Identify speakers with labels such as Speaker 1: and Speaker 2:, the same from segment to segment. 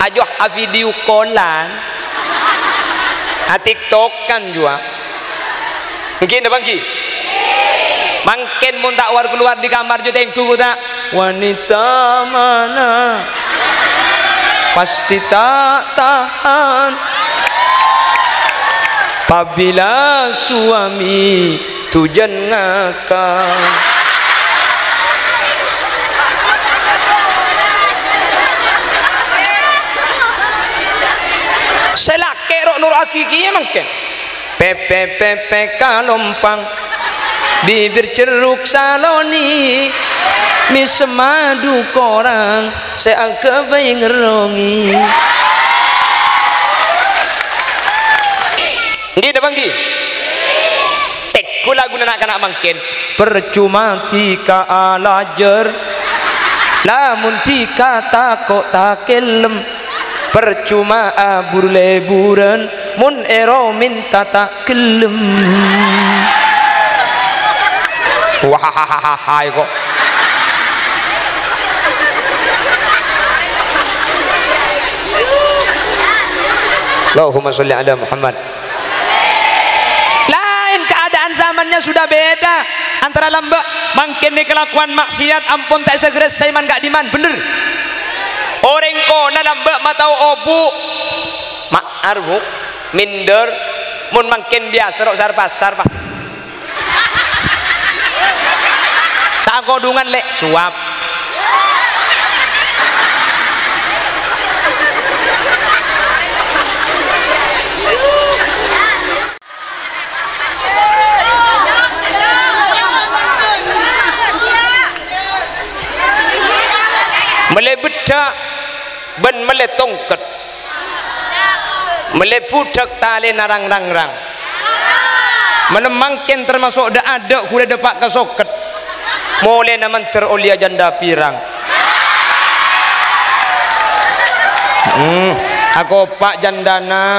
Speaker 1: ajoh video callan TikTok kan juga mungkin bang Ki mungkin mun tak war keluar di kamar jo tengku tak wanita mana pasti tak tahan apabila suami tujan ngakak. Selake rok nur hakiki mungkin pepe kalompang bibir ceruk saloni mi semadu korang seangke bayi ngerongi nggih dah bangki tekku lagu nak kanak mungkin percuma tika alajer lamun tika takok takelem percuma abur leburan mun ero minta tak kelem wah kok Allahumma sholli ala Muhammad. Lain keadaan zamannya sudah beda antara lambak mungkin nih kelakuan maksiat ampun tak segera saya man gak diman bener orang kona lambak matau obu ma'arbu minder mun mungkin biasa rok sarpas tak kodungan lek suap mele bedak ben mele tongket mele budak tali narang rang menemangkin termasuk ada kuda depak ke soket mulai naman terolia janda pirang aku pak jandana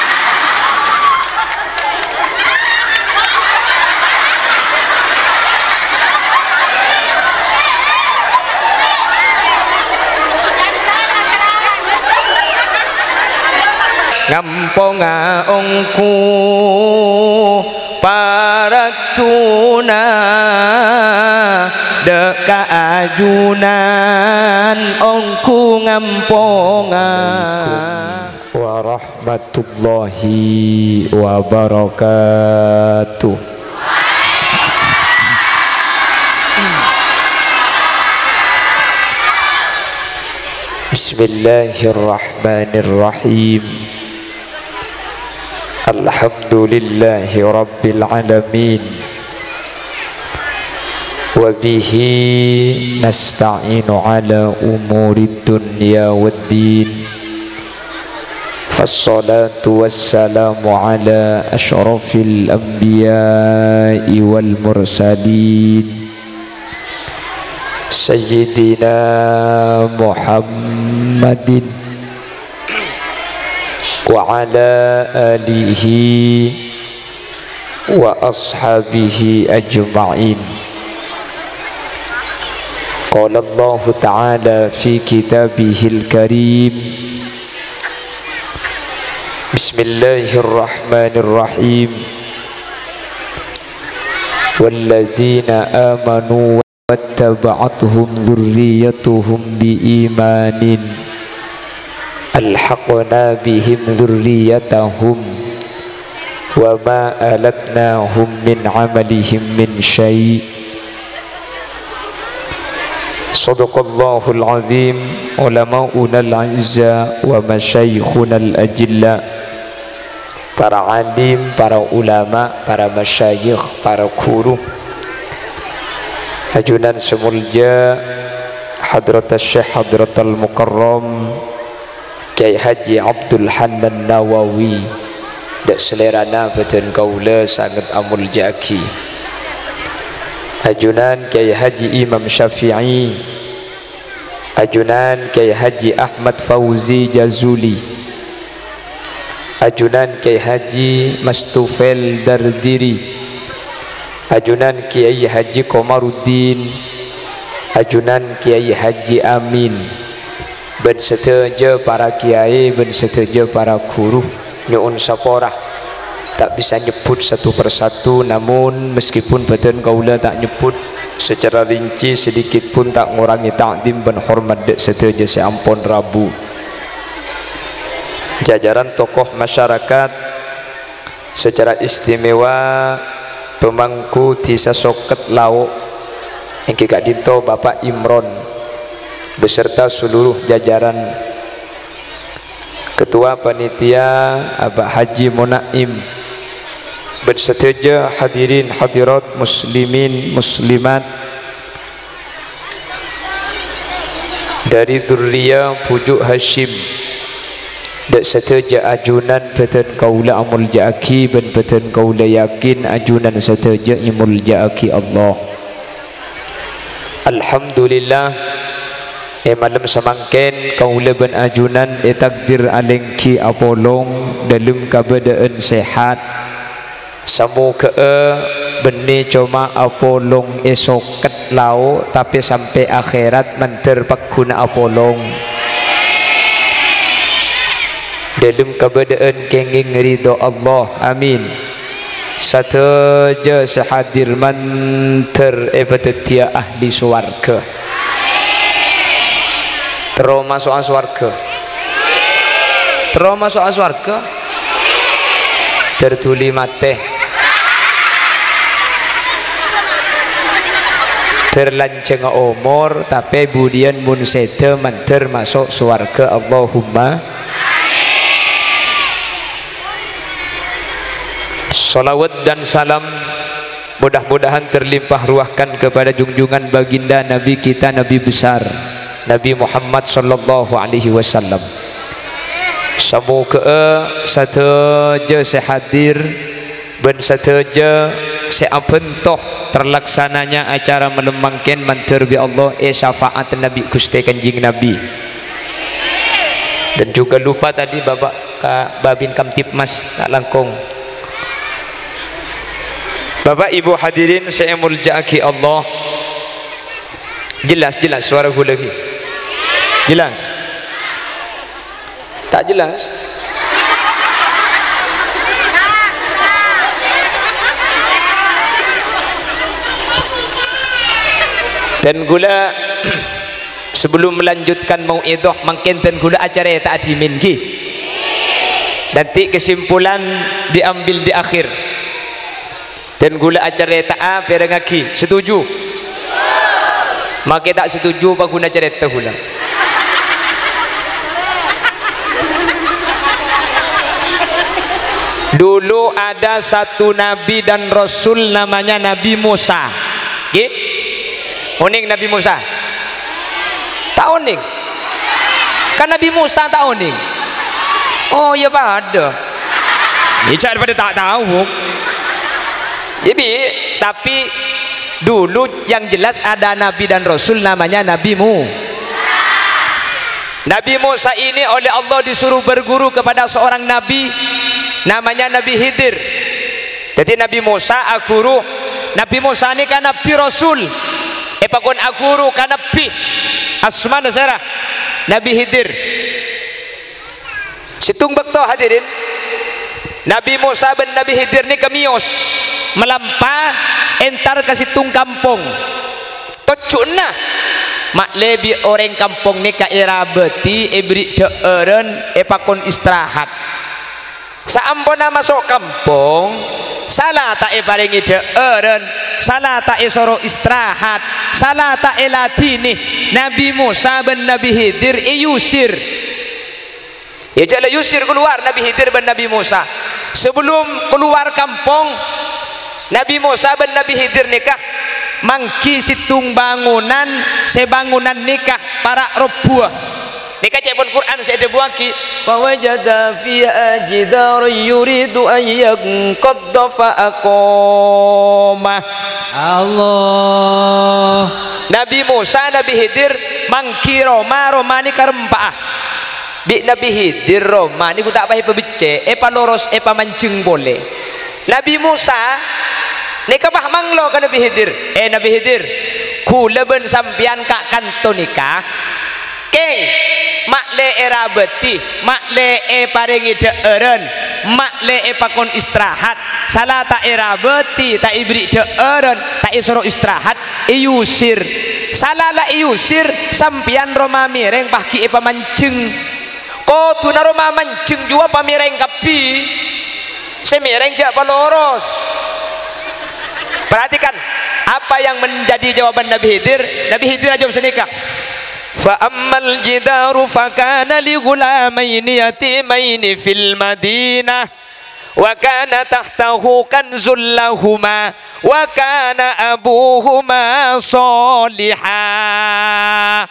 Speaker 1: ngamponga ongku para tuna deka ajunan ongku ngamponga warahmatullahi wabarakatuh. Bismillahirrahmanirrahim. Alhamdulillahi rabbil alamin wa bihi nasta'inu ala umuri dunya waddin fassalatu wassalamu ala ashrafil anbiya'i wal mursalin sayyidina Muhammadin wa ala alihi wa ashabihi ajma'in. Qala Allah ta'ala fi kitabihil karim Bismillahirrahmanirrahim walladzina amanu wattaba'atuhum dzurriyyatuhum biimanin alhaqna bihim dzurriyyatahum wa ma alatnahum min amalihim min syai'. Sadaqallahul azim. Ulama'una al-'izza wa masyayikhuna al-ajilla, para alim, para ulama, para masyayikh, para guru, ajunan semulja Hadrat Syekh Hadratul Mukarram Kiai Haji Abdul Hanan Nawawi dak selerana beten kaula sangat amul jaki. Ajunan Kiai Haji Imam Syafi'i, ajunan Kiai Haji Ahmad Fauzi Jazuli, ajunan Kiai Haji Mastufel Dardiri, ajunan Kiai Haji Komaruddin, ajunan Kiai Haji Amin, ben seteja para kiai, ben seteja para guru nyuun saporah tak bisa nyebut satu persatu, namun meskipun badan kaula tak nyebut secara rinci sedikit pun tak ngurangi takdim dan hormat dek seteja seampun Rabu. Jajaran tokoh masyarakat secara istimewa pemangku desa Soket Lauk yang kika dito Bapak Imron beserta seluruh jajaran, Ketua Panitia Abah Haji Munaim, bersetuju hadirin hadirat muslimin muslimat dari zurriyah Pujuk Hashim, dak setuju ajunan beten kaula amul jaaki ben beten kaula yakin ajunan setuju imul jaaki Allah. Alhamdulillah malam semangken kaula ben ajunan takdir alengki apolong dalam keadaan sehat. Semoga benih cuma apolong esoket lau tapi sampai akhirat menter guna apolong dalam keadaan kenging ridho Allah, amin. Sateja sehadir menter ebetetia ahli swarga, terus masuk swarga, terus masuk swarga, tertuli mate terlanceng umur tapi budian mun sete menter masuk swarga, Allahumma. Salawat dan salam mudah-mudahan terlimpah ruahkan kepada junjungan baginda Nabi kita, Nabi besar Nabi Muhammad sallallahu alaihi wasallam. Semoga sateja sehadir ben sateja seapentoh terlaksananya acara melemangkan mantir bi Allah syafaat Nabi Gusti Kanjeng Nabi. Dan juga lupa tadi Bapak Babin Kamtipmas tak langkung. Bapak Ibu hadirin saya muljaki Allah. Jelas suara gua lagi. Jelas. Tak jelas. Dan gula sebelum melanjutkan mauidhah mungkin dan gula acara tak adimin ki. Nanti kesimpulan diambil di akhir. Dan gula acara tak perengaki setuju? Maka tak setuju pak guna cerita gula. Dulu ada satu nabi dan rasul namanya Nabi Musa. Nggih? Oning Nabi Musa. Tak oning. Kan Nabi Musa tak oning. Oh ya pada. Ini daripada tak tahu. Jadi tapi dulu yang jelas ada nabi dan rasul namanya Nabi Musa ini oleh Allah disuruh berguru kepada seorang nabi namanya Nabi Khidir. Jadi Nabi Musa aguru, Nabi Musa ini kan nabi rasul pakon aguru kan nabi asma nasara Nabi Khidir. Situng bekto hadirin, Nabi Musa dan Nabi Khidir ini kemios melampah entar ke situng kampung tocuna mak lebi orang kampung ni ka irabeti ibri deeren pakon istirahat saampuna masuk kampung salah tak paringi deeren salah tak soro istirahat salah tak latini Nabi Musa ben Nabi Khidir yusir ya jala yusir keluar Nabi Khidir ben Nabi Musa. Sebelum keluar kampung Nabi Musa dan Nabi Khidir nikah mangki situng bangunan sebangunan nikah para robuah nikah cek pun Quran saya ada buaki fawajada fiha jidar yuridu an yanqadda fa aqama Allah. Nabi Musa Nabi Khidir mangki Roma nikah rempah di Nabi Khidir Roma ni ku tak payah pebece loros mancing boleh. Nabi Musa nikah bah manglo ke Nabi Khidir. Nabi Khidir kula ben sampian kak kanto nikah keng mak le era beti, mak le paringi deeren, mak le pakon istirahat. Salah tak era beti, tak ibri deeren, tak isoro istirahat, iusir. Salah lah iusir, sampian Roma mireng pahki pamancing. Ko tuna Roma mancing jua pamireng kapi. Semireng jak paloros. Perhatikan apa yang menjadi jawaban Nabi Khidir. Nabi Khidir jawab senikah. Fa ammal jidaru fakana li ghulamaini yatimaini fil Madinah wa kana tahtahu kanzul lahuma wa kana abuhuma salihah.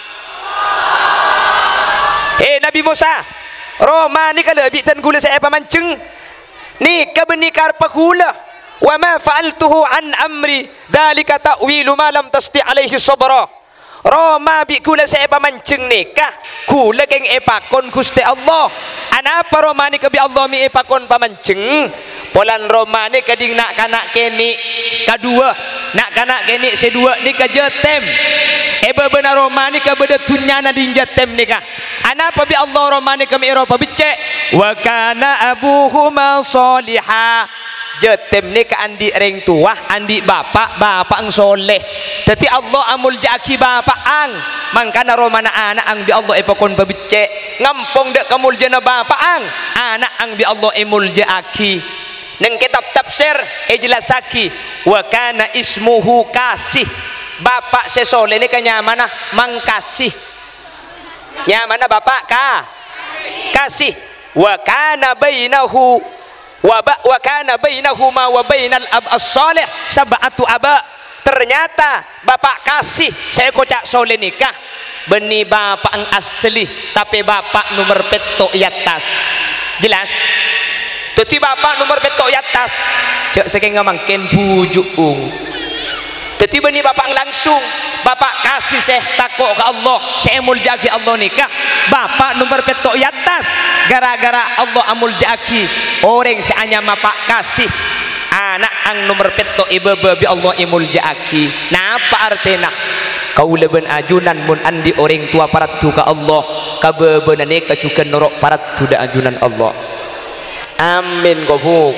Speaker 1: Nabi Musa, Roma ni kalau bitan gula saya pamancing ni kebenikar pakula. Wa ma fa'altuhu an amri dzalika ta'wilu ma lam tasti alaihi sabra. Roma bi kula saya pamancing nikah kula keng epakon Gusti Allah. Anapa Roma ni kebi Allah mi epakon pamancing? Polan Roma ni kading nak kanak keni kadua, nak kanak keni sedua ni kajetem. Benar Roma ni kabeda tunyana din jetem nikah. Anapa bi Allah Roma ni kami Eropa becek. Wa kana abuhuma salihah. Jetem ni ke andi reng tua, andi bapak ang soleh. Tetapi Allah amul jaki bapak ang. Mangkana romana anak ang bi Allah epakon babicek. Ngampong dek kamul jana bapak ang. Anak ang bi Allah emul jaki. Neng kitab tafsir jelasaki. Wa kana ismuhu kasih. Bapak sesoleh ni kanya mana? Mangkasih. Ya mana bapak ka? Kasih. Wa kana bainahu wa kana bainahuma wa bainal ab as-salih sab'atu aba. Ternyata bapak kasih saya kocak soleh nikah beni bapak ang asli tapi bapak nomor petok yatas. Jelas? Tetapi bapak nomor petok yatas cek saking mangken bujuk Jadi beni bapak langsung, bapak kasih saya takut ke Allah, saya amul jagi Allah nikah, bapak nomor petok yatas, gara-gara Allah amul jagi, orang seanya bapak kasih, anak ang nomor petok ibebe bi Allah amul jagi. Nah apa artinya? Kau leben ajunan mun andi orang tua parat tu ke Allah, kabebenane kacukan norok parat tu da ajunan Allah. Amin kau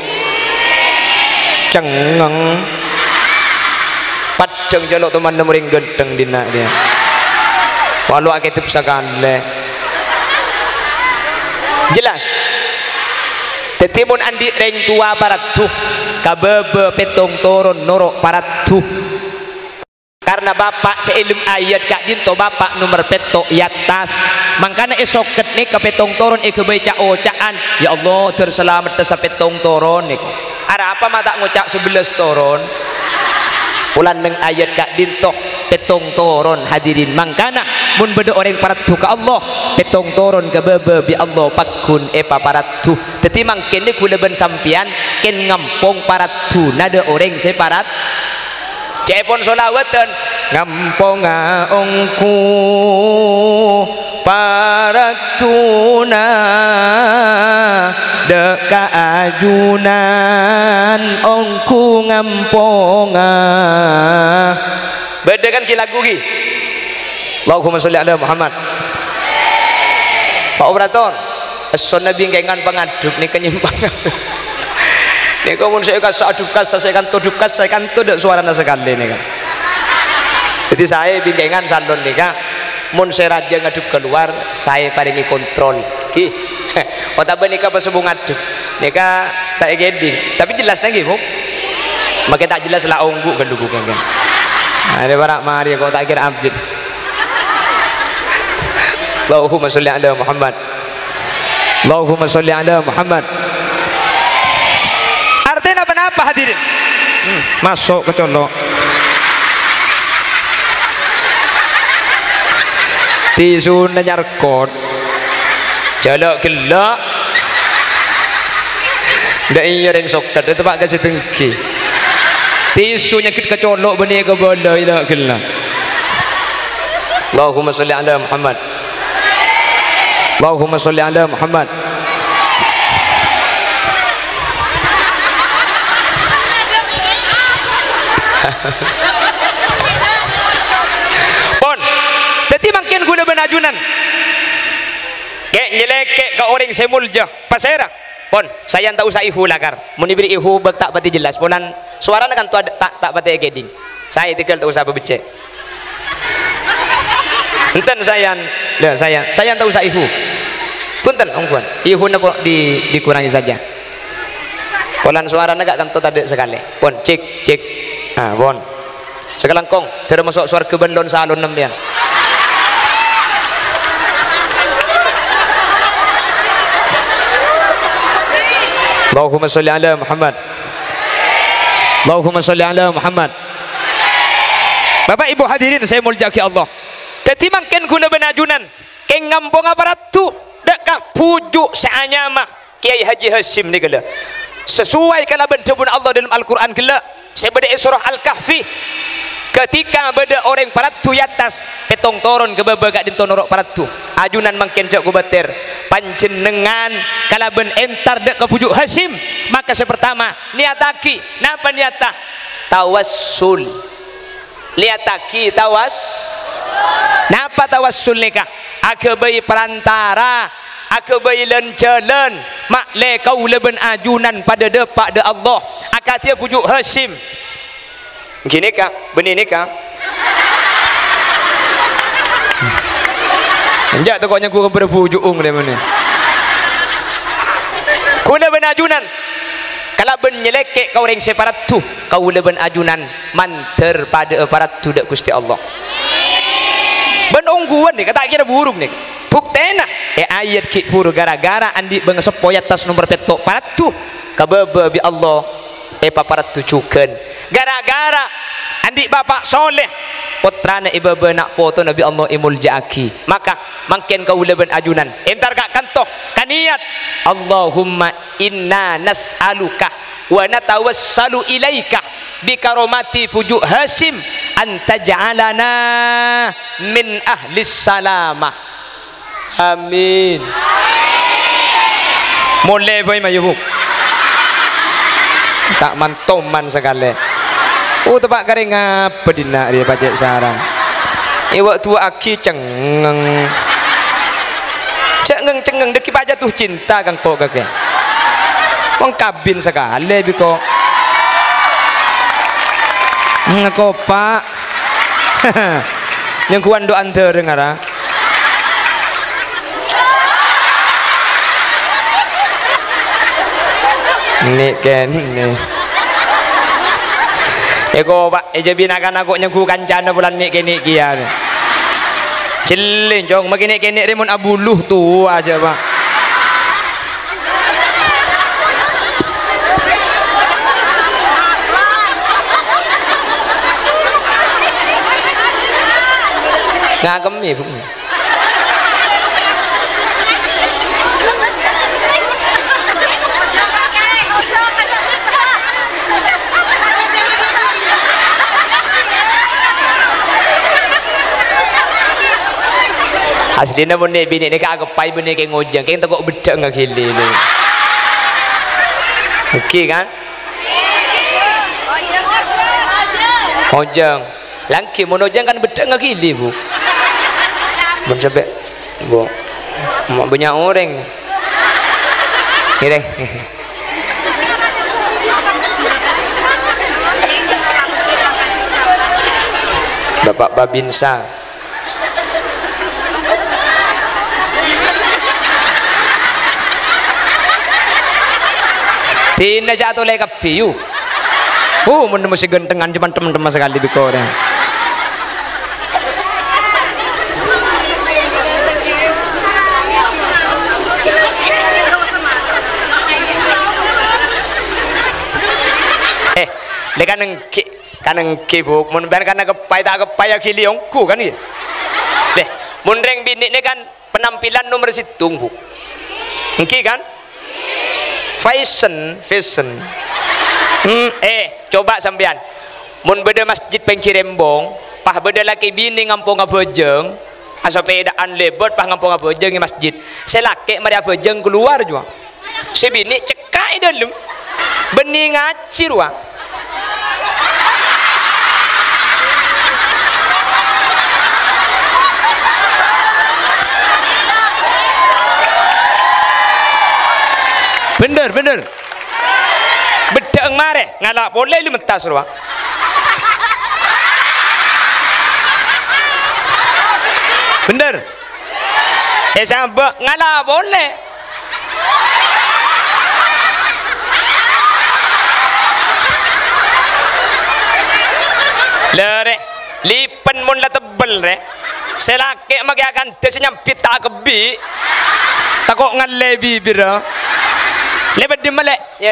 Speaker 1: cengeng. Padang jaluk teman teman gendeng dina dia. Walau akitip sakale. Jelas. Tetimun andi reng tua parat tuh, kabebe petong toron norok parat tuh. Karena bapak seilum ayat kak dinto bapak nomor petok yatas. Mangkana esok ket ke petong toron kebaca ocaan. Ya Allah terselamat desa petong toron nih. Ada apa mata ngocak 11 toron? Pulan neng ayat kak dinto petong toron hadirin mangkana mun beda orang paratu ka Allah petong toron ke bebe bi Allah pakun epa paratu teti mangken ni kula ben sampian ken ngampong paratu nada orang separat cepon solawatan ngampong ongku paratuna deka ajunan ongku ngamponga. Beda kan ki lagu ki. Allahumma sholli ala Muhammad. Pak operator, eson nabi kengan pengaduk ni kenyimpang. Ni kau mun saya kas aduk kas saya kan tuduk kas saya kan tuduk suaranya sekali ni kan. Jadi saya bingengan sandon ni kan. Mun saya raja ngaduk keluar saya paringi kontrol. Ki. Otak nikah pas sebung ngaduk. Nikah tak geding, tapi jelas lagi, Bu. Makin tak jelas lah onggu kan dugu kan. Ada barak mari kau tak kira update. Allahumma sholli ala Muhammad. Allahumma sholli ala Muhammad. Artinya apa hadirin? Masuk ke colok. Tisu nyarkot. Jalak gelak. Ndak iya reng sokat itu pak kasih tengki. Tisu nyakit kecolok benih ke bola ila gelak. Allahumma sholli ala Muhammad. Allahumma sholli ala Muhammad. Pon, jadi makin guna benajunan. nyelekek ke orang semulja pasera pon saya tak usah ihu lakar mun diberi ihu bek tak pati jelas ponan suara kan tu tak pati keding saya tinggal tak usah becek enten saya tak usah ihu punten ongkuan ihu napa dikurangi saja polan suara agak kan tu tak ada sekali pon cek pon sekelangkong termasuk suara kebendon salon nembian Allahumma sholli ala Muhammad. Allahumma sholli ala Muhammad. Bapak Ibu hadirin saya muljaki Allah. Ketimangken kula benajunan keng ngampung aparatu dekak pujuk seanyama Kiai Haji Hasyim ni kala. Sesuai kala bentebun Allah dalam Al-Qur'an kala. Saya beda surah Al-Kahfi. Ketika beda orang paratu atas petong toron ke baba gak dintonorok paratu ajunan mangken cak kubater panjenengan kalaben entar dek ke pujuk Hasyim maka sepertama niataki napa niatah tawassul niataki napa tawassul nikah akebai perantara akebai lencelen mak le kau leben ajunan pada depak de Allah akatia pujuk Hasyim gini kah benih nikah enjak tu koknya ku berpujuk dia mana kuna benajunan kalau ben nyelekek kau orang separat tu kau leben ajunan manter pada aparat tu dak Gusti Allah ben ongguan ni kata kira burung ni buktena ayat ki puru gara-gara andi bengesepoyat tas nomor petok parat tu kabebe bi Allah paparat tu cuken gara-gara andi bapak soleh putrana ibaba nak foto Nabi Allah imul jaki maka mangken kau leben ajunan entar kak kantoh kaniat Allahumma inna nas'aluka wa natawassalu ilaika bikaromati pujuk Hasyim antaj'alana min ahlis salamah amin mulai boy mayubuk tak mantoman sekali tepak kering apa dina dia baca sarang waktu aki cengeng deki baca tuh cinta kang kok kakek wong kabin sekali biko ngako pak yang kuan do ante dengar ini ken ini eko pak eja binakan aku nyagu kancana bulan ni kene kia celin jong makini kene remun abuluh tu aja pak ngagem ni aslinya pun ni bini ni kagak pai bini kayak ngojeng kayak takut becek nggak kili ni oke kan ngojeng langki mau ngojeng kan becek nggak kili bu belum sampai bu mau banyak orang ini Bapak Babinsa tina jatuh lagi kapiu mana masih gentengan cuman teman-teman sekali di Korea kaneng kibuk mun ben kana kepai tak kepai kili ongku kan ya deh mun reng bini ini kan penampilan nomor situng bu engki kan fashion coba sampean mun beda masjid pengkirembong pah beda laki bini ngampung ngabojeng asa pedaan lebot pah ngampung ngabojeng di masjid selake mari abojeng keluar juga si bini cekai dalam bening ngacir wah bener bedeng mare ngalak boleh lu mentas ruang bener sampai ngalak boleh lere lipen mun la tebel re selake magakan desenyampit tak kebi takok ngalle bibir lebet di melek ya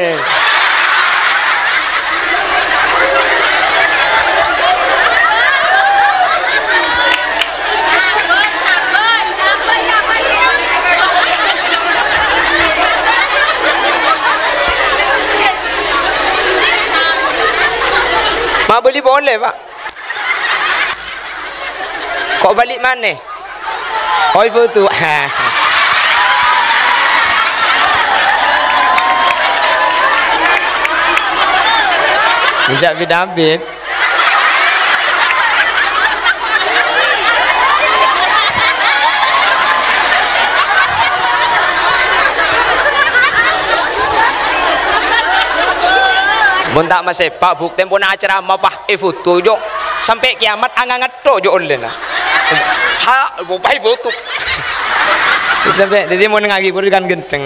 Speaker 1: mau beli boleh pak kok balik mana oi foto Menjak bidabit mun tak masih pak buk tempo na acara mapah foto jo sampai kiamat angangat to jo online ha bupai foto sampai jadi mau ngagi pun kan genteng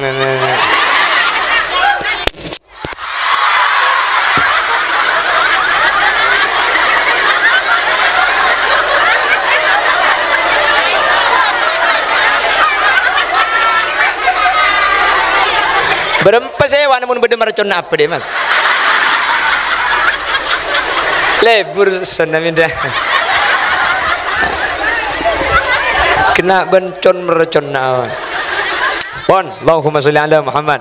Speaker 1: berempat saya namun beda meracun apa deh mas lebur senaminda kena bencon meracun nawan pon Allahumma sholli ala Muhammad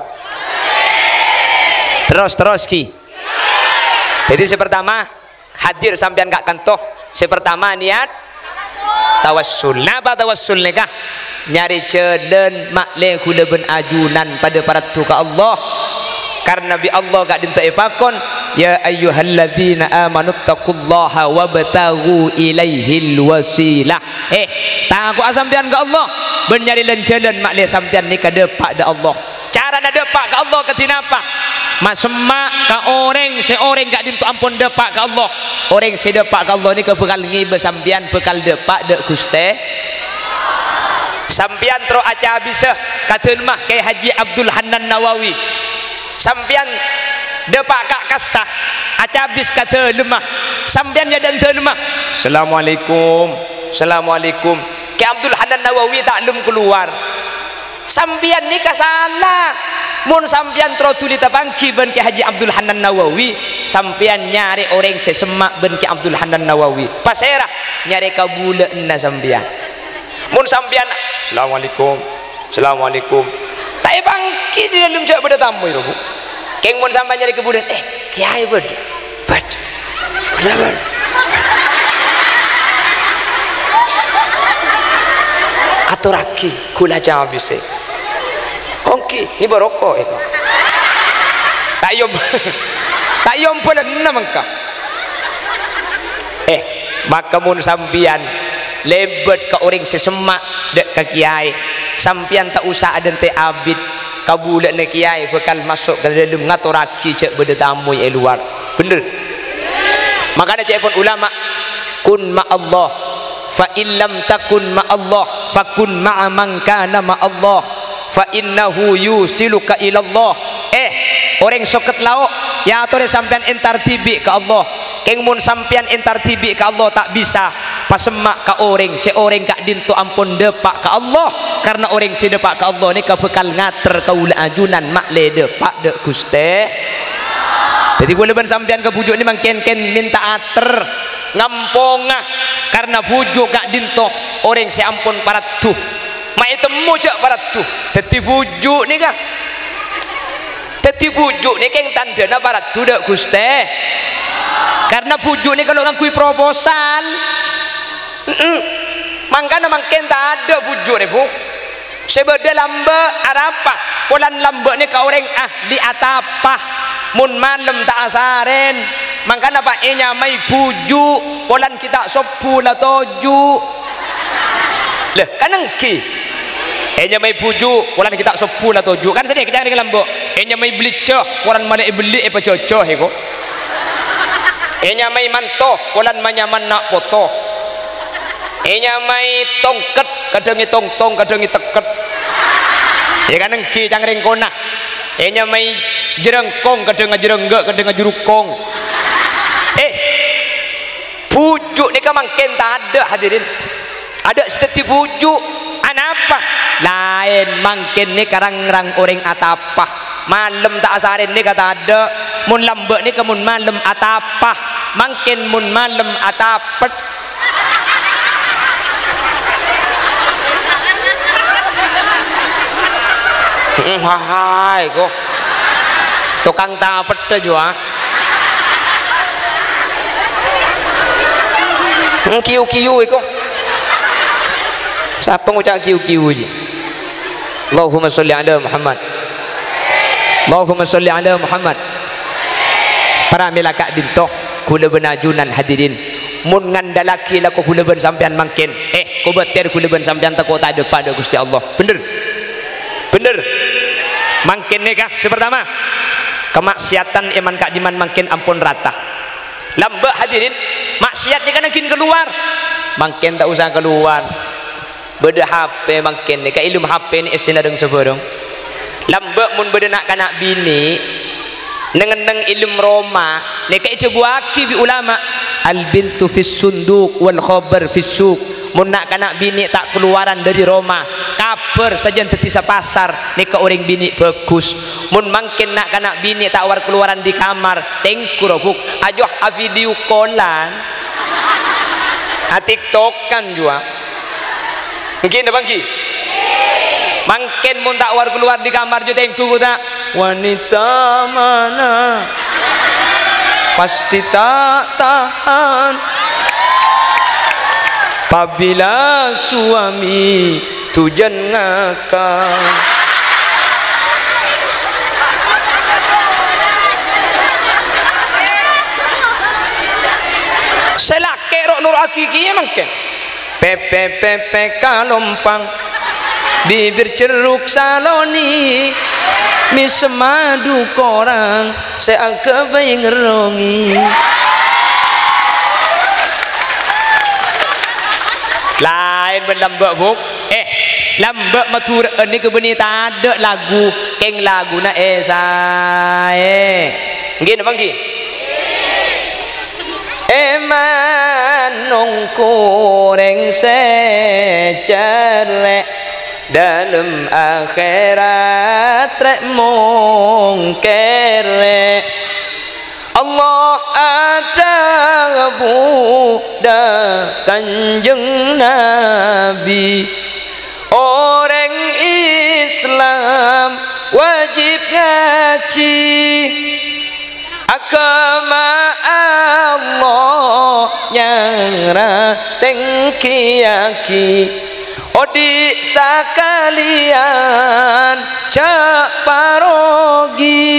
Speaker 1: terus ki jadi pertama hadir sampean gak kantoh pertama niat tawassul napa tawassul nikah nyari ceden makle kula ben ajunan pada paratu ka Allah karena bi Allah gak dintai pakon ya ayyuhalladzina amanu taqullaha wabtaghu ilaihil wasilah taku sampean ka Allah ben nyari lencelen makle sampean ni ka depak da Allah cara na depak ka Allah ketinapa masemak ka orang seorang gak dintu ampun depak ka Allah orang se depak ka Allah ni ke bekal ngibe sampean bekal depak de Guste sampian tro aca bisa katen mah kayak Haji Abdul Hanan Nawawi sampian depak kak kasah aca bis kata lemah sampian ya dan lemah assalamualaikum kayak Abdul Hanan Nawawi tak lum keluar sampian ni kasalah mun sampian tro tuli tapangki ben kayak Haji Abdul Hanan Nawawi sampian nyari orang sesemak ben kayak Abdul Hanan Nawawi paserah nyari kabulena sampian mun sampian assalamualaikum tak bangki di dalam cak pada tamu itu bu keng mun sampai nyari kebudan kiai bed aturaki kula jawab bisa ongki ni baroko itu tak yom pun namangka maka mun sampian lebet ke orang sesemak dek ke kiai sampian tak usah ada te abid kabulat ne kiai bekal masuk ke dalam ngaturaki cek beda tamu luar bener makanya cek pun ulama kun ma Allah fa illam takun ma Allah fakun ma'a man kana ma Allah fa innahu yusiluka ila Allah orang soket lauk ya atore sampean entar tibi ke Allah keng mun sampean entar tibi ke Allah tak bisa pasemak ka orang seorang kak dinto ampun depak ka Allah karena orang si depak ka Allah ni ka bekal ngater ka ula ajunan makle depak de Guste jadi gue leban sampean ke pujuk ni mangken minta ater ngampongah karena pujuk kak dinto orang si ampun paratu mak temu cak paratu jadi pujuk ni kah jadi pujuk ni keng tandana paratu de Guste karena pujuk ni kalau ngakui proposal mangkana mangken tak ada pujuk ni bu sebeda lambe arapa polan lambe ni ka orang ahli atapah mun malam tak asaren mangkana pak nyamai pujuk polan kita sopu la toju leh kanengki enya mai puju kulan kita sepuh lah tuju kan sedih kita dengan lambok enya mai beli ceh kulan mana beli apa cocok heko enya mai mantoh kulan manyaman nak foto enya mai tongket kadengi tongtong kadengi teket ya kan engki cangring konah enya mai jerengkong kadang jerengge kadang jurukong pujuk ni kan makin tak ada hadirin ada seperti pujuk apa lain makin ni karang-rang orang atapah malam tak asarin ni kata ada mun lambek ni kemun malam atapah makin mun malam atapet hai kok tukang tapet tu juga kiu-kiu itu siapa ngucap kiu-kiu je Allahumma salli ala Muhammad Allahumma salli ala Muhammad para milakak dintoh kula benajunan hadirin mun ngandalaki laku kula ben sampean mangkin ku betir kula ben sampean teko tak ada pada Gusti Allah bener bener mangkin ni kah sepertama kemaksiatan iman kak diman mangkin ampun rata lambak hadirin maksiat ni kan mungkin keluar mangkin tak usah keluar beda HP mangkin ni ka ilmu HP ni istilah deng seborong lambak mun beda nak kanak bini neng ilmu Roma ni ka itu buaki bi ulama al bintu fis sunduk wal khabar fis suq mun nak kanak bini tak keluaran dari Roma kabar saja tetisa pasar ni ka orang bini bagus mun mangkin nak kanak bini tak war keluaran di kamar tengkurobuk ajoh a video callan a tiktokan juga mungkin ada bangki mangkin mun tak war keluar di kamar jo tengku tak wanita mana pasti tak tahan apabila suami tujan ngakak selake rok nur akiki mungkin pepe kalompang bibir ceruk saloni mi semadu korang seangke bayi ngerongi lain berlambak buk lambak matur ini kebeni tak ada lagu keng lagu na saya gini bangki eman kureng secerek dalam akhirat rek mungkere Allah ada budak kanjeng Nabi orang Islam wajib ngaji agama Allah nyara tengkiaki odi sakalian cak parogi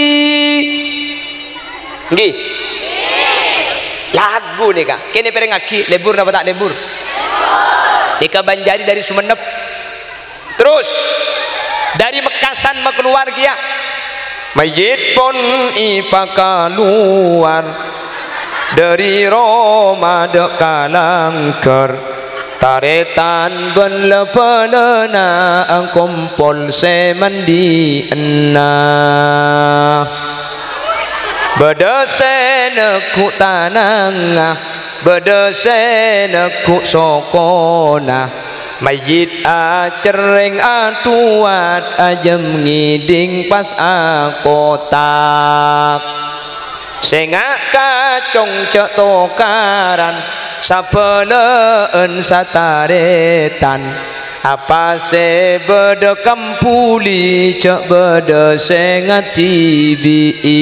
Speaker 1: nggih lagu nih kak kene pereng aki lebur apa tak lebur nika Banjari dari Sumenep terus dari Mekasan mau keluar kia Majid pun ipaka luar dari Roma dek kalangker taretan ben lepelena angkompol semandi enah bedesene ku tanangah bedesene ku sokona Majid acereng atuat ajem ngiding pas akotak sengak kacong cek tokaran sapeleen sataretan apa se bede kampuli cek bede sengati bii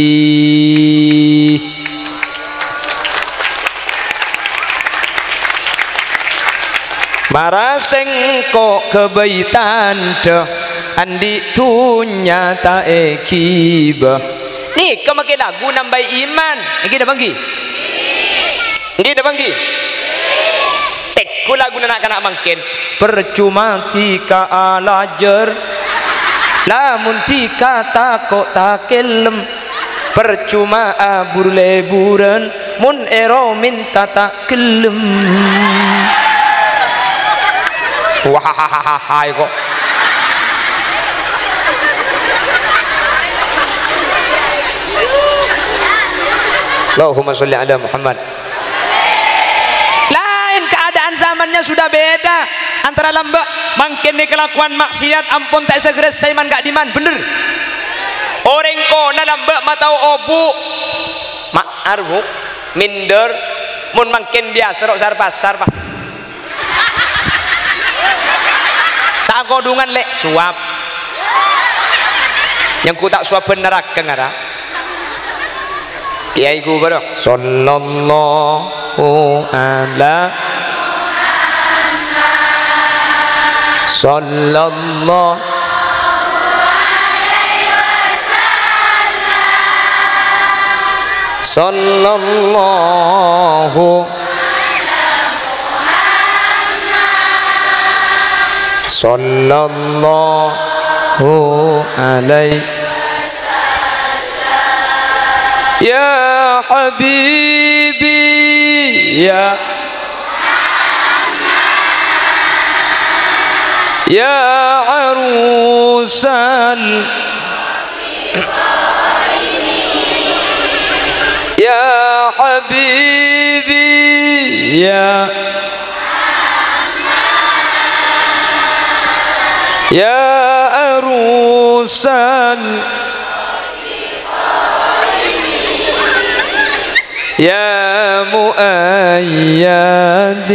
Speaker 1: maraseng kok kebaitan deh andi tunya ta ekiba nih kemakai lagu nambah iman ini dah bangki ini dah bangki tekku lagu nak makin percuma tika alajer lamun tika takok takelem percuma abur leburan mun ero minta tak kelem. Wah kok Allahumma sholli ala Muhammad. Lain keadaan zamannya sudah beda antara lambak makin nih kelakuan maksiat ampun tak segera man gak diman bener orang kona lambak matau obu ma'arbu minder mun makin biasa rok pasar pak tak kodungan lek suap yang ku tak suap bener akeng ada ya iku baru sallallahu ala sallallahu sallallahu sallallahu alaihi ya habibi ya ya arusal ya habibi ya ya arusal ya muayyad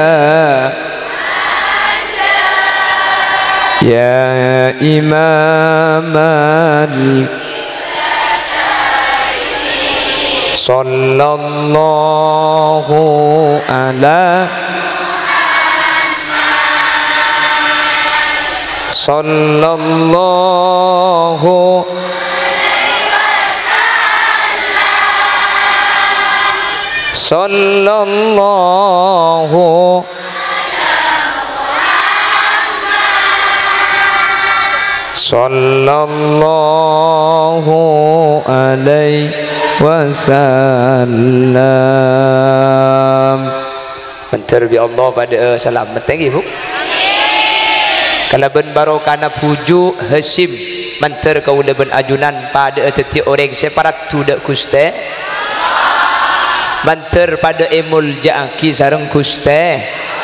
Speaker 1: ya imam sallallahu ala sallallahu sallallahu sallallahu alaihi wasallam. Mentar bi Allah pada selamat thank you. Kalau ben barokana puju Hasim mentar kau ben ajunan pada teti orang separat tu dak kuste banter pada emul jaki sareng kuste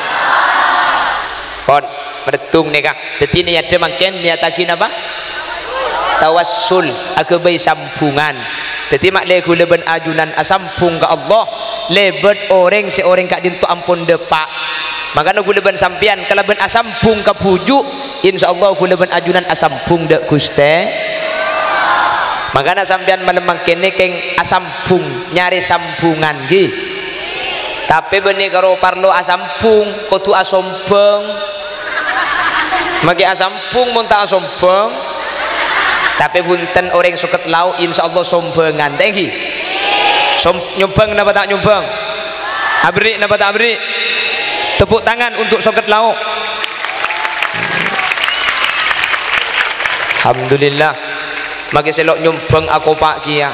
Speaker 1: kon mertung nikah teti ni ada makin niatakin apa tawassul akabai sampungan teti mak le gula ben ajunan asampung ke Allah lebet orang seorang kak dintu ampun depak makanya gula ben sampian kalau ben asampung ke pujuk insyaallah gula ben ajunan asampung dek kuste makanya sampean melemang kene keng asampung nyari sampungan gi tapi benih karo parlo asampung kudu asompeng maki asampung munta asompeng tapi punten orang suket lau insyaallah sombengan thank you nyumbang napa tak nyumbang abri napa tak abri tepuk tangan untuk suket lau alhamdulillah maki selok nyumbang aku pak kia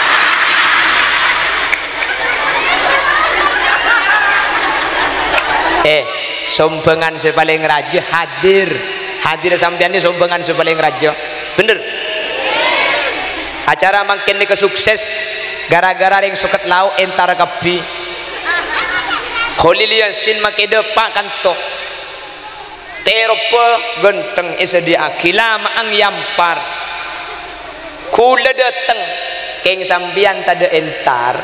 Speaker 1: sombengan sepaling raja hadir sampean ini sombengan sepaling raja bener acara makin ini kesukses gara-gara yang suket lau entar kapi Kholilian sin maki depak kantok terope genteng isedi akila maang yampar kula dateng keng sambian tada entar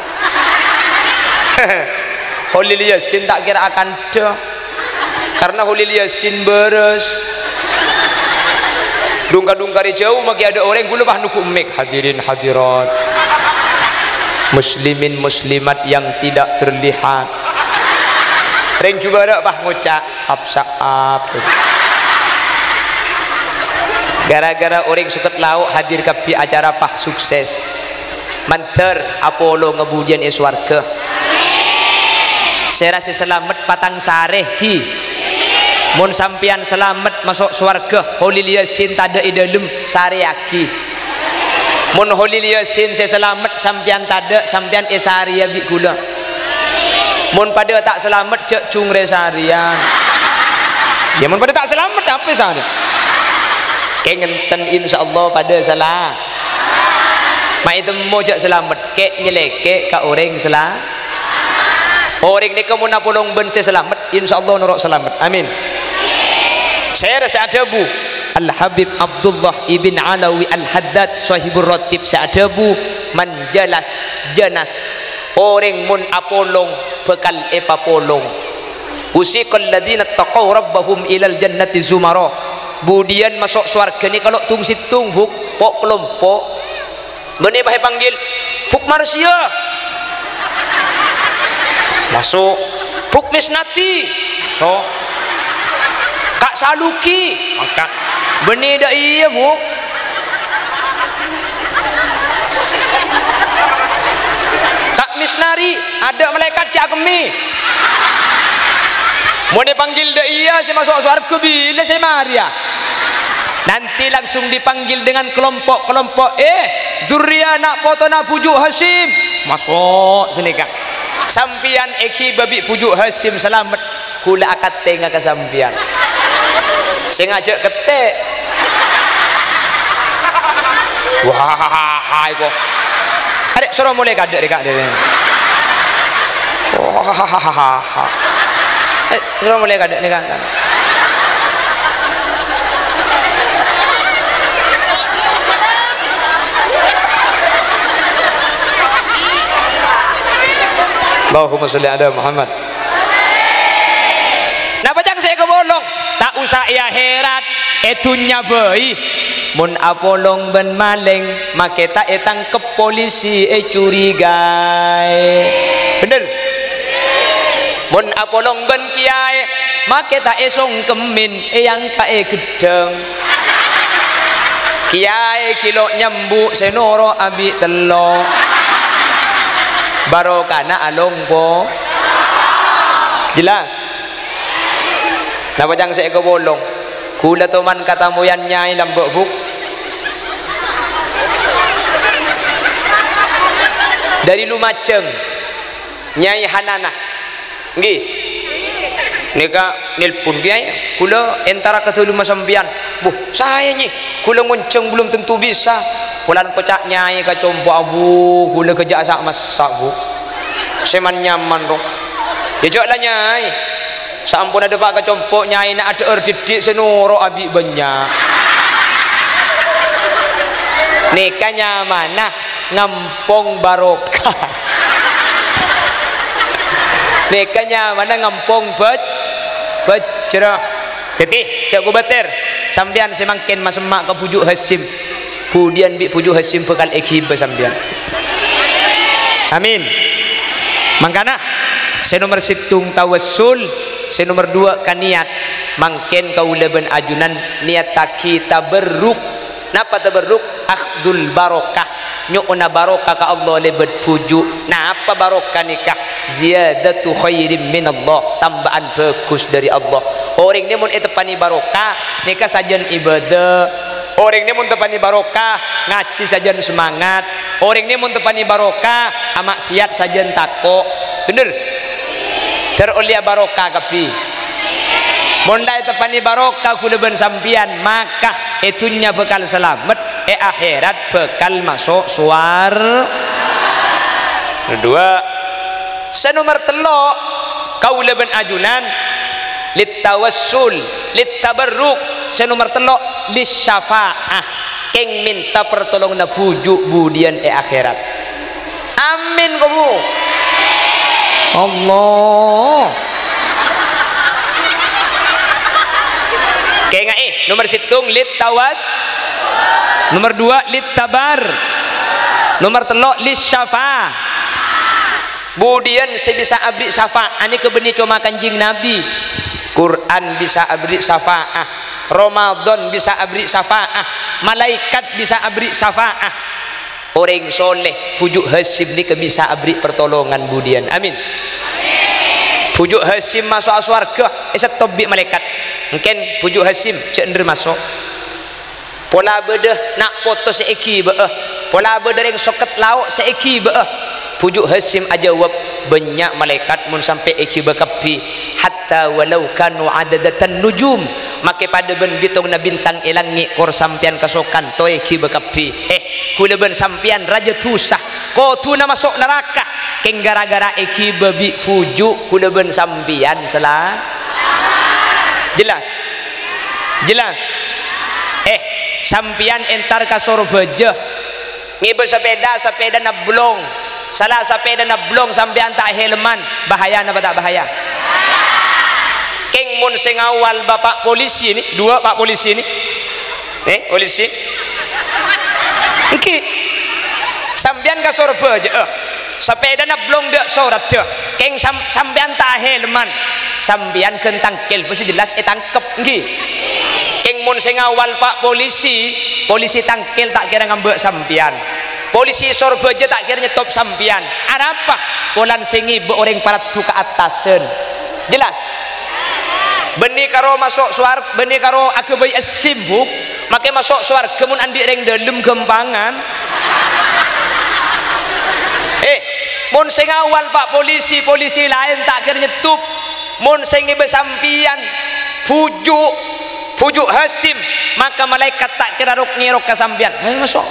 Speaker 1: Holil Yasin tak kira akan dah karena Holil Yasin beres dungkar-dungkari jauh maki ada orang gula bah nuku mik hadirin hadirat muslimin muslimat yang tidak terlihat ring juga ada bah ngucap apsaap gara-gara orang suket lauk hadir ke acara pah sukses manter Apollo ngebujian iswarga saya rasa selamat patang sareh ki mun sampian selamat masuk surga Holil Yasin tada idalem sariaki mun Holil Yasin saya selamat sampian tada sampian esari abi gula mun pada tak selamat cek cungre sarian ya mun pada tak selamat apa sana ke ngenten insyaallah pada salah mak itu mau cek selamat ke nyeleke ka orang salah orang ni kamu nak polong ben saya selamat insyaallah nurut selamat amin. Saya rasa adabu Al-Habib Abdullah ibn Alawi Al-Haddad sahibur ratib sa'adabu man jalas janas orang mun apolong bekal epapolong usiqal ladina taqaw rabbahum ilal jannati zumara budian masuk surga ni kalau tung situng huk pok kelompok bene bahe panggil huk manusia masuk huk misnati so Kak Saluki maka benih dah iya bu Kak Misnari ada malaikat cakmi mau dipanggil dah iya saya masuk surga bila saya Maria nanti langsung dipanggil dengan kelompok-kelompok Zurriya nak foto nak pujuk Hasim masuk sini kak sampian eki babi pujuk Hasim selamat kula akad tengah ke sampian saya ngajak ketek wah kok adek suruh mulai kadek dekat dia wah suruh mulai kadek dekat Allahumma sholli ala Muhammad. Nah bacang saya kebolong tak usah ya herat etunya bayi mun apolong ben maling make tak etang ke polisi curigai bener mun apolong ben kiai make tak esong kemin yang kae gedeng kiai kilo nyambu senoro abi telo barokana alongpo jelas. Nah bacang saya kebolong kula teman kata moyan nyai lambek huk dari Lumajang Nyai Hanana nggih nika nelpon kiai kula entara ketelu sampean bu saya nyi kula ngonceng belum tentu bisa kulan pecak nyai ka compo abu kula kerja sak masak bu seman nyaman roh ya joklah nyai sampun ada pak kecompok nyai nak ada didik senuro abi banyak nikahnya mana ngampong barokah nikahnya mana ngampong bejrah tetih cak kubater sampean semangkin mas emak ke pujuk Hasim kemudian bi pujuk Hasim bekal ekib sampean amin mangkana saya nomor situng tawassul saya nomor 2 kan niat mangken kaula ben ajunan niat taki tabarruk napa tabarruk akhdul barokah nyu'na barokah ka Allah lebet pujuk nah apa barokah nikah ziyadatu khairim minallah tambahan bagus dari Allah orang ni mun etepani barokah nikah sajan ibadah orang ni mun tepani barokah ngaji sajan semangat orang ni mun tepani barokah maksiat sajan takok bener terulia barokah kapi mondai tepani barokah kula ben sampian maka itunya bekal selamat akhirat bekal masuk suar kedua senomor telok kaula ben ajunan litawassul litabarruk senomor telok lisyafaah keng minta pertolongan pujuk budian akhirat amin kamu Allah kayak nggak nomor situng lit tawas nomor 2 lit tabar nomor telok lit syafa budian saya bisa abdi syafa ini kebeni cuma kanjing Nabi Quran bisa abdi syafaah Ramadan bisa abdi syafaah malaikat bisa abdi syafaah orang soleh pujuk Hasim ni bisa abdi pertolongan budian amin pujuk Hasim masuk surga esat tobi malaikat mungkin pujuk Hasim cender masuk pola bedah nak foto seeki beah pola bedah yang soket lauk seeki beah pujuk Hasim aja jawab banyak malaikat mun sampai eki bekapi hatta walau kanu adadatan nujum make pada ben bitung na bintang ilangi kor sampian kasokan to eki bekapi kula ben sampian raja tusah ko tu na masuk neraka keng gara-gara eki babi pujuk kula ben sampian salah jelas jelas sampian entar ka sorbeje ngibe sepeda na blong salah sepeda na blong sampian tak helman bahaya apa tak bahaya keng mun sing awal bapak polisi ni dua pak polisi ni polisi okay. Sampian ka sorbeje sepeda na blong dek sorat je keng sampian tak helman sampian kentang kel pasti jelas tangkep nggih keng mun sing awal pak polisi tangkel tak kira ngambek sampian polisi sorbeje tak kira nyetop sampian ada apa polan singi be orang parat tu ke atasen jelas benih karo masuk suar benih karo aku bayi asimbuk make masuk suar kemun andi reng dalam gempangan mun sing awal pak polisi lain tak kira nyetup mun singi besampian pujuk Hasim maka malaikat tak kira rok ngirok kesampian masuk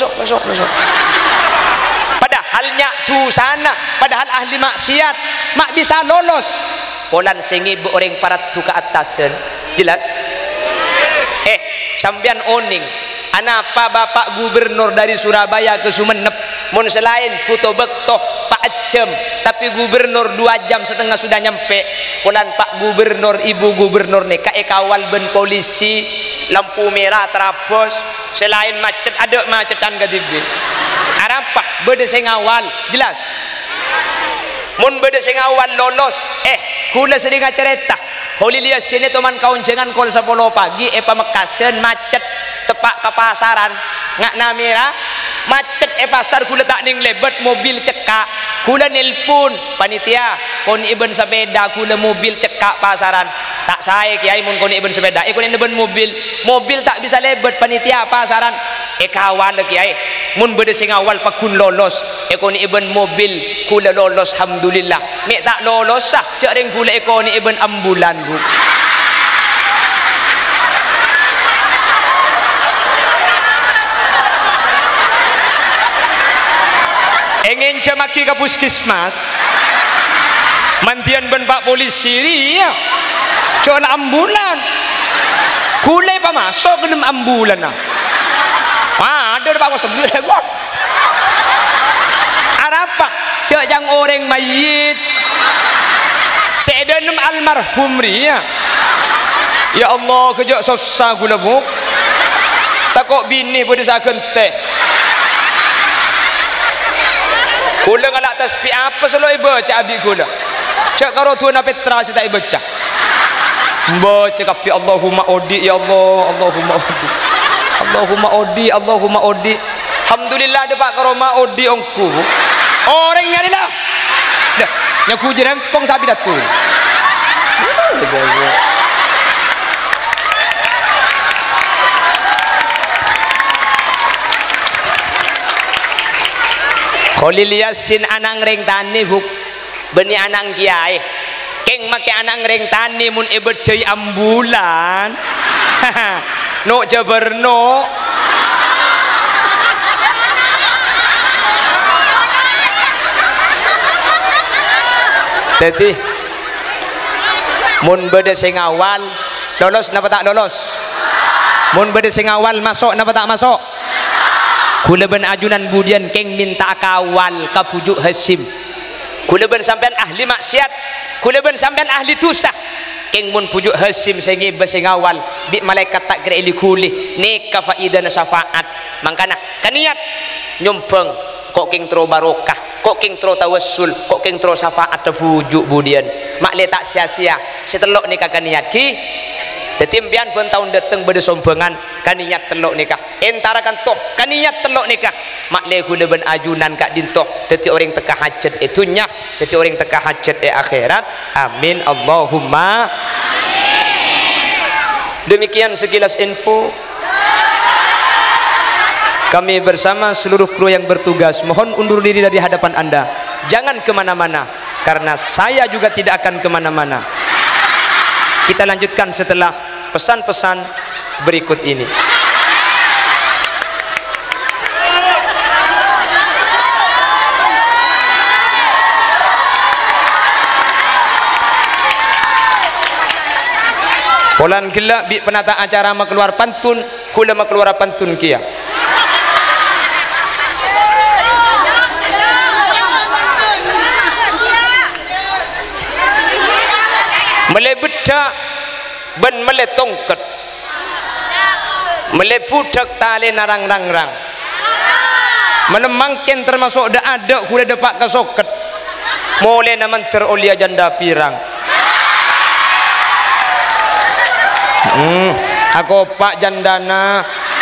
Speaker 1: padahalnya tu sana padahal ahli maksiat mak bisa lolos polan singi be orang parat tu ke atasan jelas sampian oning anapa bapak gubernur dari Surabaya ke Sumenep mun selain puto bektoh Pak Acem tapi gubernur 2 jam setengah sudah nyampe polan Pak gubernur ibu gubernur nih kawal ben polisi lampu merah terapos selain macet ada macetan gadibi apa beda sing awal jelas mun beda sing awal lolos kula sering cerita holi lihat sini teman kawan jangan kol 10 pagi pamekasan macet tepak ke pasaran ngak namira macet pasar kula tak ning lebet mobil cekak kula nelpon panitia kon iben sepeda kula mobil cekak pasaran tak saya kiai mun kon iben sepeda kon iben mobil tak bisa lebet panitia pasaran kawan kiai mun bede sing awal pakun lolos kon iben mobil kula lolos alhamdulillah mek tak lolos sah cek ring kula kon iben ambulan bu ingin cemaki ke puskesmas mantian ben pak polisi dia coba ambulan kulai pa masuk ke dalam ambulan ada pak kosong hebat apa cek yang orang mayit seedanem almarhum ria ya Allah kejak susah gula buk takut bini pada saken teh kula ngalak tasbih apa selalu baca abi kula cak karo tuana Petra saya tak baca baca kafi Allahumma odi ya Allah Allahumma odi alhamdulillah ada pak karo ma odi ongku orang nyari lah dah nyaku jerang kong sabi datu Khalil Yasin anang reng tani buk beni anang kiai keng make anang reng tani mun ebedai ambulan no jabarno jadi mun bede sing awal lolos napa tak lolos mun bede sing awal masuk napa tak masuk kula ben ajunan budian keng minta kawal ka pujuk Hasim kula ben sampean ahli maksiat kula ben sampean ahli tusah keng mun pujuk Hasim sengi besing awal bi malaikat tak kira ili kulih nikah faidah syafaat mangkana kaniat nyumpeng kok keng tro barokah kok keng tro tawassul kok keng tro syafaat pujuk budian mak le tak sia-sia setelok nikah kaniat ki tetimpian pun tahun datang beda sombongan kaniat telok nikah entara kan toh kaniat telok nikah mak le guna ben ajunan kak dintoh teti orang teka hajat itunya teti orang teka hajat akhirat amin Allahumma amin Demikian sekilas info. Kami bersama seluruh kru yang bertugas mohon undur diri dari hadapan Anda. Jangan kemana-mana, karena saya juga tidak akan kemana-mana. Kita lanjutkan setelah pesan-pesan berikut ini. Polan gila bi penata acara keluar pantun, kula keluar pantun kia. Mele bedak ben mele tongket, mele budak tali narang rang rang, menemangken termasuk ada kula depak ke soket, mulai naman terolia janda pirang. Aku pak jandana.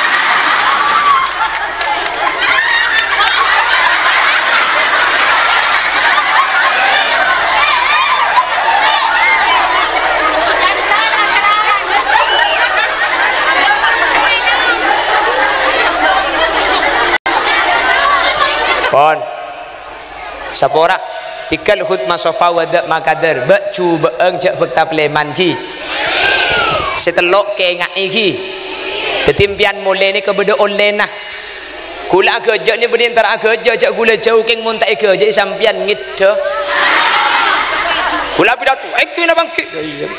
Speaker 1: Pon sapora tikal hut masofa wadak makader bakcu beeng cek bekta pleman ki setelok ke ngai ki ketimpian mulai ni kebeda oleh nah kula kerja ni berdin tar kerja cek kula jauh keng mun tak kerja sampian ngit kula pidato kena bangkit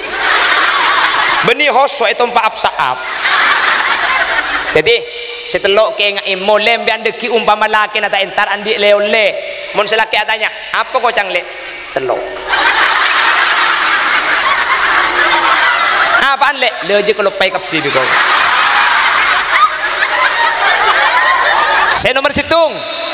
Speaker 1: beni hoso itu empat apsaap jadi setelok ke ngai mulai bian deki umpama laki nata entar andi leole mun selaki atanya apa kau cangle telok apaan le leje kalau pay kapsi biko saya nomor situng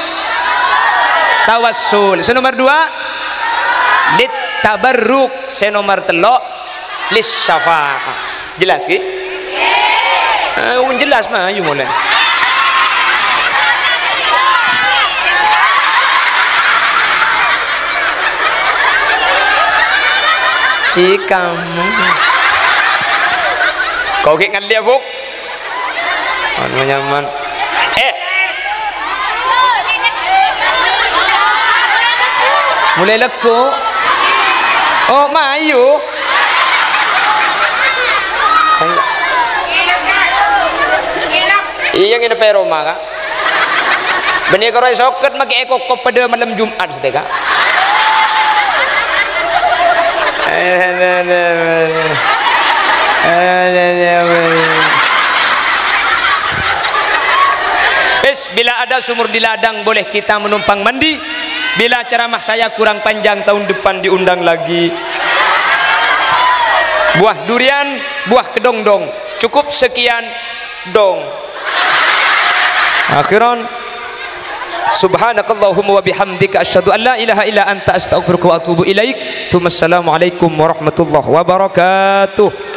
Speaker 1: tawassul, saya nomor 2 lit tabarruk, saya nomor telok lis syafa'ah. Jelas ki? Jelas mah ayo mulai. Kamu kau kayak ngan dia buk nyaman mulai leko oh mayu iya ngene pe Roma kak benih koroi soket make ekok pada malam Jumat sedeka bila ada sumur di ladang boleh kita menumpang mandi. Bila ceramah saya kurang panjang tahun depan diundang lagi. Buah durian, buah kedongdong. Cukup sekian dong. Akhiran subhanakallahumma wa bihamdika asyhadu an la ilaha illa anta astaghfiruka wa atubu ilaik. Assalamualaikum warahmatullahi wabarakatuh.